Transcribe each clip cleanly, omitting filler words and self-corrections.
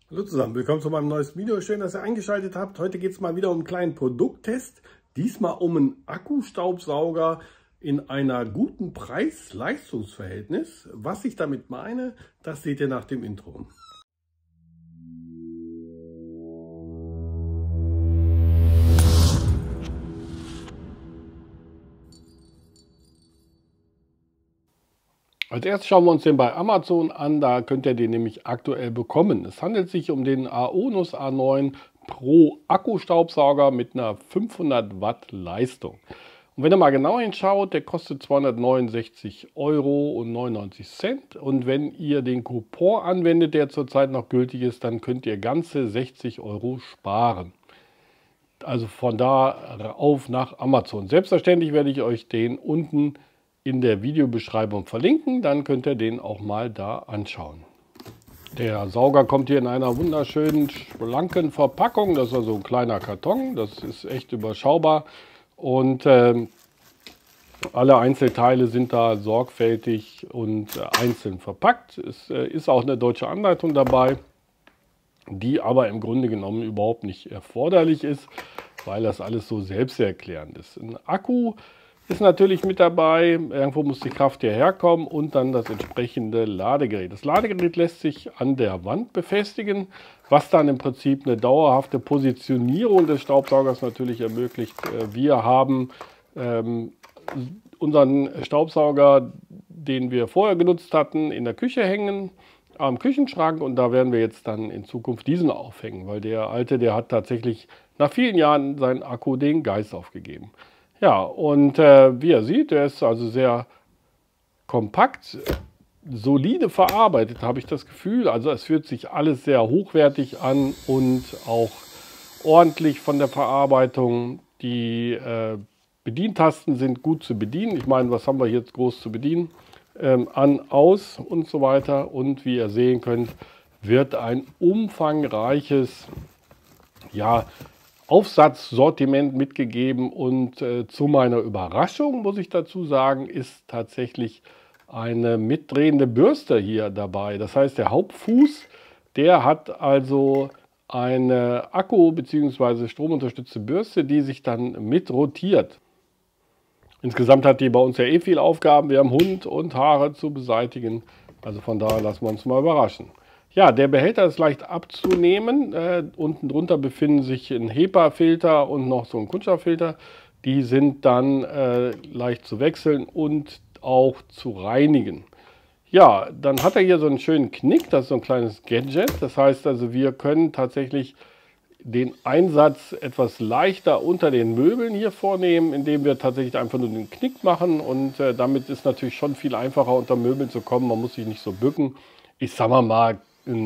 Hallo zusammen, willkommen zu meinem neuesten Video. Schön, dass ihr eingeschaltet habt. Heute geht es mal wieder um einen kleinen Produkttest. Diesmal um einen Akkustaubsauger in einer guten Preis-Leistungs-Verhältnis. Was ich damit meine, das seht ihr nach dem Intro. Als erstes schauen wir uns den bei Amazon an, da könnt ihr den nämlich aktuell bekommen. Es handelt sich um den AONUS A9 Pro Akkustaubsauger mit einer 500 Watt Leistung. Und wenn ihr mal genau hinschaut, der kostet 269,99 € und wenn ihr den Coupon anwendet, der zurzeit noch gültig ist, dann könnt ihr ganze 60 € sparen. Also von da auf nach Amazon. Selbstverständlich werde ich euch den unten in der Videobeschreibung verlinken, dann könnt ihr den auch mal da anschauen. Der Sauger kommt hier in einer wunderschönen, schlanken Verpackung. Das ist also ein kleiner Karton, das ist echt überschaubar. Und alle Einzelteile sind da sorgfältig und einzeln verpackt. Es ist auch eine deutsche Anleitung dabei, die aber im Grunde genommen überhaupt nicht erforderlich ist, weil das alles so selbsterklärend ist. Ein Akku ist natürlich mit dabei, irgendwo muss die Kraft hierher kommen und dann das entsprechende Ladegerät. Das Ladegerät lässt sich an der Wand befestigen, was dann im Prinzip eine dauerhafte Positionierung des Staubsaugers natürlich ermöglicht. Wir haben unseren Staubsauger, den wir vorher genutzt hatten, in der Küche hängen, am Küchenschrank, und da werden wir jetzt dann in Zukunft diesen aufhängen, weil der alte, der hat tatsächlich nach vielen Jahren seinen Akku den Geist aufgegeben. Ja, und wie ihr seht, der ist also sehr kompakt, solide verarbeitet, habe ich das Gefühl. Also es fühlt sich alles sehr hochwertig an und auch ordentlich von der Verarbeitung. Die Bedientasten sind gut zu bedienen. Ich meine, was haben wir jetzt groß zu bedienen? An, aus und so weiter. Und wie ihr sehen könnt, wird ein umfangreiches, ja, Aufsatzsortiment mitgegeben, und zu meiner Überraschung, muss ich dazu sagen, ist tatsächlich eine mitdrehende Bürste hier dabei. Das heißt, der Hauptfuß, der hat also eine Akku- bzw. stromunterstützte Bürste, die sich dann mit rotiert. Insgesamt hat die bei uns ja eh viel Aufgaben. Wir haben Hund und Haare zu beseitigen. Also von daher lassen wir uns mal überraschen. Ja, der Behälter ist leicht abzunehmen. Unten drunter befinden sich ein HEPA-Filter und noch so ein Kunststofffilter. Die sind dann leicht zu wechseln und auch zu reinigen. Ja, dann hat er hier so einen schönen Knick. Das ist so ein kleines Gadget. Das heißt also, wir können tatsächlich den Einsatz etwas leichter unter den Möbeln hier vornehmen, indem wir tatsächlich einfach nur den Knick machen. Und damit ist natürlich schon viel einfacher, unter Möbeln zu kommen. Man muss sich nicht so bücken. Ich sag mal,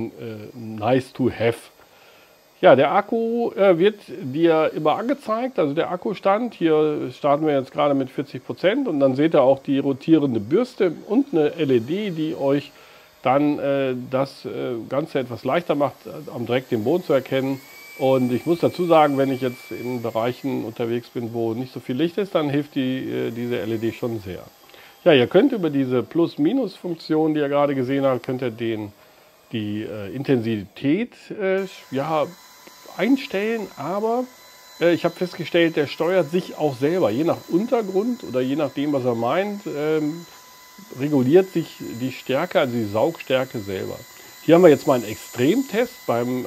nice to have. Ja, der Akku wird dir immer angezeigt, also der Akkustand. Hier starten wir jetzt gerade mit 40% und dann seht ihr auch die rotierende Bürste und eine LED, die euch dann das Ganze etwas leichter macht, am direkt den Boden zu erkennen. Und ich muss dazu sagen, wenn ich jetzt in Bereichen unterwegs bin, wo nicht so viel Licht ist, dann hilft diese LED schon sehr. Ja, ihr könnt über diese Plus-Minus-Funktion, die ihr gerade gesehen habt, könnt ihr die Intensität ja, einstellen, aber ich habe festgestellt, der steuert sich auch selber, je nach Untergrund oder je nachdem, was er meint, reguliert sich die Stärke, also die Saugstärke selber. Hier haben wir jetzt mal einen Extremtest beim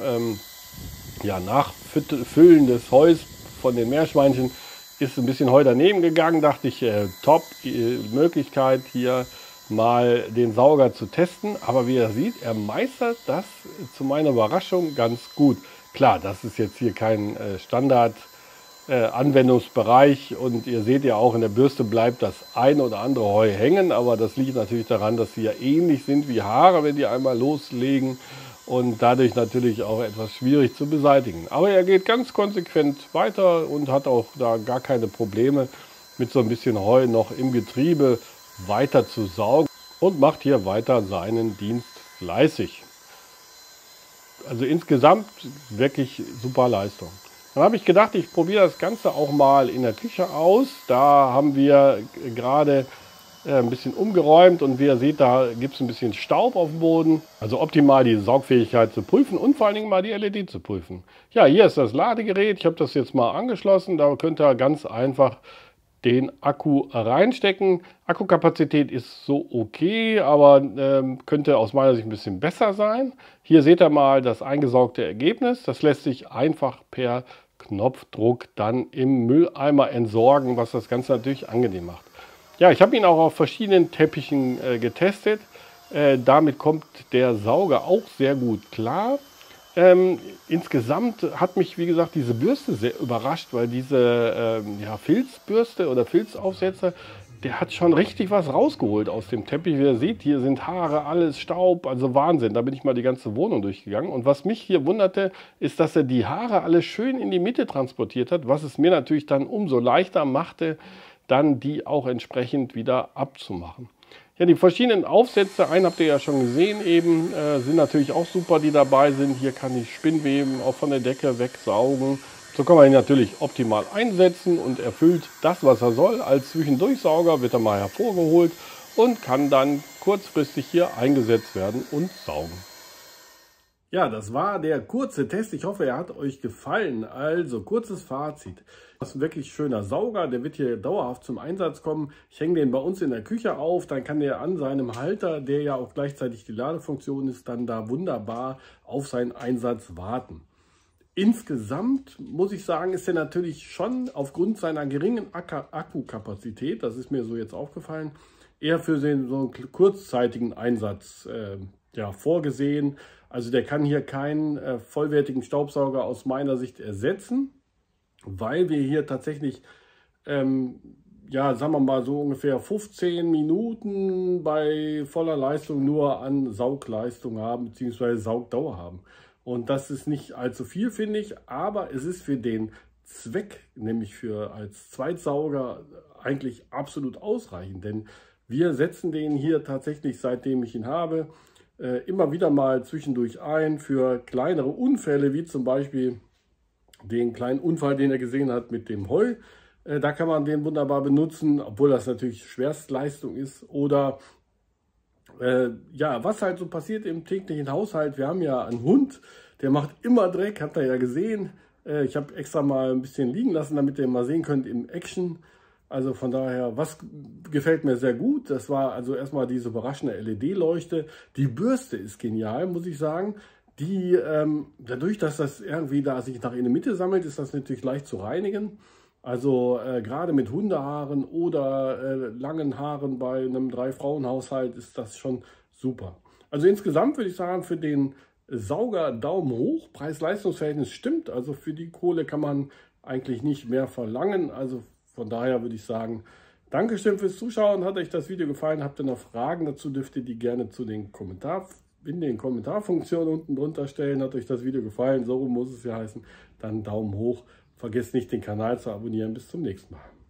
ja, Nachfüllen des Heus von den Meerschweinchen. Ist ein bisschen Heu daneben gegangen, dachte ich, top, die Möglichkeit hier mal den Sauger zu testen, aber wie ihr seht, er meistert das zu meiner Überraschung ganz gut. Klar, das ist jetzt hier kein Standard Anwendungsbereich, und ihr seht ja auch, in der Bürste bleibt das ein oder andere Heu hängen, aber das liegt natürlich daran, dass sie ja ähnlich sind wie Haare, wenn die einmal loslegen, und dadurch natürlich auch etwas schwierig zu beseitigen. Aber er geht ganz konsequent weiter und hat auch da gar keine Probleme, mit so ein bisschen Heu noch im Getriebe weiter zu saugen, und macht hier weiter seinen Dienst fleißig. Also insgesamt wirklich super Leistung. Dann habe ich gedacht, ich probiere das Ganze auch mal in der Küche aus. Da haben wir gerade ein bisschen umgeräumt und wie ihr seht, da gibt es ein bisschen Staub auf dem Boden. Also optimal die Saugfähigkeit zu prüfen und vor allen Dingen mal die LED zu prüfen. Ja, hier ist das Ladegerät. Ich habe das jetzt mal angeschlossen. Da könnt ihr ganz einfach den Akku reinstecken. Akkukapazität ist so okay, aber könnte aus meiner Sicht ein bisschen besser sein. Hier seht ihr mal das eingesaugte Ergebnis. Das lässt sich einfach per Knopfdruck dann im Mülleimer entsorgen, was das Ganze natürlich angenehm macht. Ja, ich habe ihn auch auf verschiedenen Teppichen getestet. Damit kommt der Sauger auch sehr gut klar. Insgesamt hat mich, wie gesagt, diese Bürste sehr überrascht, weil diese ja, Filzbürste oder Filzaufsetzer, der hat schon richtig was rausgeholt aus dem Teppich. Wie ihr seht, hier sind Haare, alles Staub, also Wahnsinn. Da bin ich mal die ganze Wohnung durchgegangen. Und was mich hier wunderte, ist, dass er die Haare alle schön in die Mitte transportiert hat, was es mir natürlich dann umso leichter machte, dann die auch entsprechend wieder abzumachen. Ja, die verschiedenen Aufsätze, einen habt ihr ja schon gesehen eben, sind natürlich auch super, die dabei sind. Hier kann ich Spinnweben auch von der Decke wegsaugen. So kann man ihn natürlich optimal einsetzen und erfüllt das, was er soll. Als Zwischendurchsauger wird er mal hervorgeholt und kann dann kurzfristig hier eingesetzt werden und saugen. Ja, das war der kurze Test. Ich hoffe, er hat euch gefallen. Also, kurzes Fazit. Das ist ein wirklich schöner Sauger. Der wird hier dauerhaft zum Einsatz kommen. Ich hänge den bei uns in der Küche auf. Dann kann der an seinem Halter, der ja auch gleichzeitig die Ladefunktion ist, dann da wunderbar auf seinen Einsatz warten. Insgesamt muss ich sagen, ist er natürlich schon aufgrund seiner geringen Akkukapazität, das ist mir so jetzt aufgefallen, eher für so einen kurzzeitigen Einsatz ja, vorgesehen. Also der kann hier keinen vollwertigen Staubsauger aus meiner Sicht ersetzen, weil wir hier tatsächlich, ja, sagen wir mal so ungefähr 15 Minuten bei voller Leistung nur an Saugleistung haben, beziehungsweise Saugdauer haben. Und das ist nicht allzu viel, finde ich, aber es ist für den Zweck, nämlich als Zweitsauger, eigentlich absolut ausreichend. Denn wir setzen den hier tatsächlich, seitdem ich ihn habe, immer wieder mal zwischendurch ein für kleinere Unfälle, wie zum Beispiel den kleinen Unfall, den er gesehen hat mit dem Heu. Da kann man den wunderbar benutzen, obwohl das natürlich Schwerstleistung ist. Oder ja, was halt so passiert im täglichen Haushalt. Wir haben ja einen Hund, der macht immer Dreck, habt ihr ja gesehen. Ich habe extra mal ein bisschen liegen lassen, damit ihr mal sehen könnt im Action. Also von daher, was gefällt mir sehr gut, das war also erstmal diese überraschende LED-Leuchte. Die Bürste ist genial, muss ich sagen. Die, dadurch, dass das irgendwie da sich nach in der Mitte sammelt, ist das natürlich leicht zu reinigen. Also gerade mit Hundehaaren oder langen Haaren bei einem 3-Frauen-Haushalt ist das schon super. Also insgesamt würde ich sagen, für den Sauger Daumen hoch. Preis-Leistungs-Verhältnis stimmt, also für die Kohle kann man eigentlich nicht mehr verlangen. Also von daher würde ich sagen, Dankeschön fürs Zuschauen. Hat euch das Video gefallen? Habt ihr noch Fragen dazu, dürft ihr die gerne in den Kommentarfunktionen unten drunter stellen. Hat euch das Video gefallen? So muss es ja heißen. Dann Daumen hoch. Vergesst nicht, den Kanal zu abonnieren. Bis zum nächsten Mal.